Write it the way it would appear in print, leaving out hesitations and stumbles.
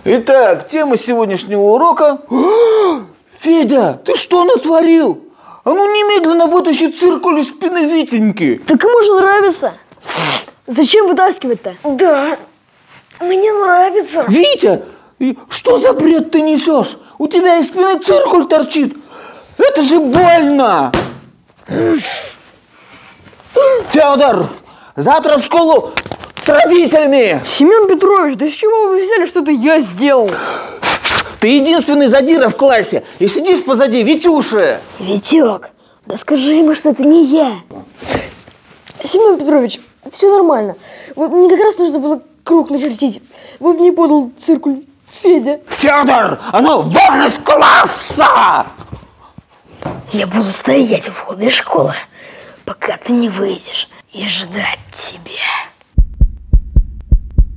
Итак, тема сегодняшнего урока. Федя, ты что натворил? А ну немедленно вытащи циркуль из спины Витеньки. Так ему же нравится. Зачем вытаскивать-то? Да, мне нравится. Витя, что за бред ты несешь? У тебя из спины циркуль торчит. Это же больно. Федор, завтра в школу с родителями. Семен Петрович, да с чего вы взяли, что это я сделал? Ты единственный задира в классе и сидишь позади Витюши. Витек, да скажи ему, что это не я. Семен Петрович, все нормально. Вот мне как раз нужно было круг начертить. Вот мне подал циркуль Федя. Федор, а ну вон из класса! Я буду стоять у входа из школы, пока ты не выйдешь, и ждать